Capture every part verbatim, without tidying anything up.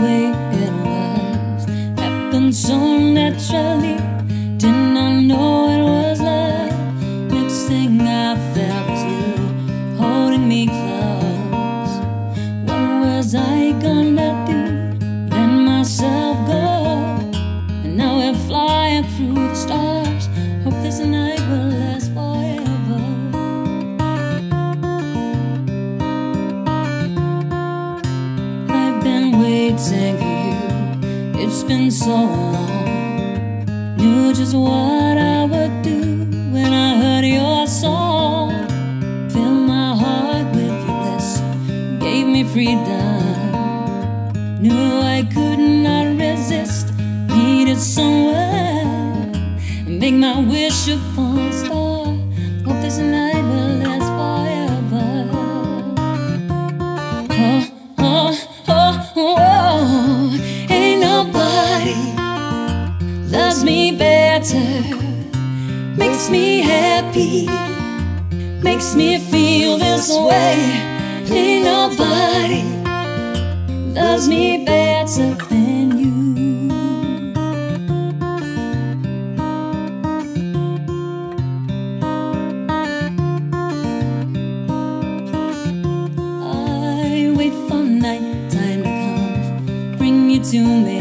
way it was happened so naturally. Did not know it was love. Next thing I felt was you holding me close. What was I gonna do? Let myself go. And now we're flying through the stars. Hope this night will last forever. I've been waiting for you. It's been so long. Knew just what I would do when I heard your song. Filled my heart with your bliss, gave me freedom. Knew I could not resist, needed someone to make my wish upon a star. Hope this night will last forever. Oh, oh, oh, oh. Ain't nobody loves me better, makes me happy, makes me feel this way. Ain't nobody loves me better than you. I wait for night time to come, bring you to me.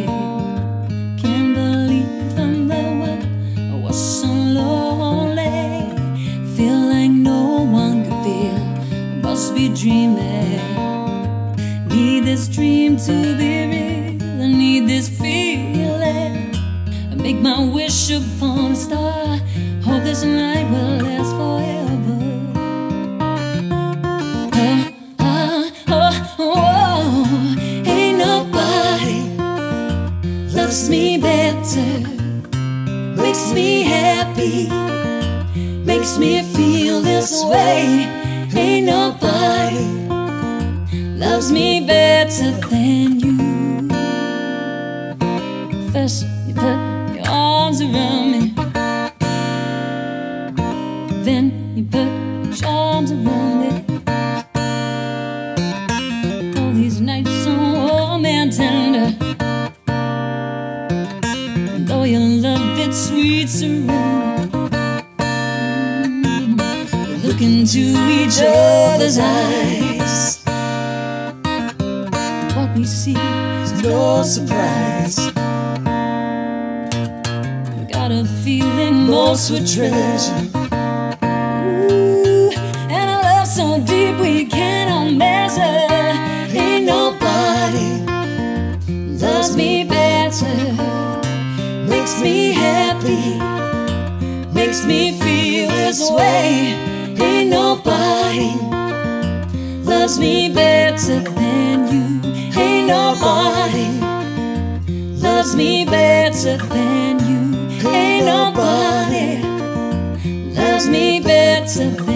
Be dreaming, need this dream to be real. I need this feeling. I make my wish upon a star. Hope this night will last forever. Oh, oh, oh, oh. Ain't nobody loves me better, makes me happy, makes me feel this way. Ain't nobody loves me better than you. First you put your arms around me, then you put your arms around me. All these nights so warm and tender, and though your love it's sweet surrender. Look into each other's eyes, what we see is no surprise. We got a feeling most would treasure. Ooh, and a love so deep we cannot measure. Ain't nobody loves me better, makes me happy, makes me feel this way. Ain't nobody loves me better than you. Ain't nobody loves me better than you. Ain't nobody loves me better than you.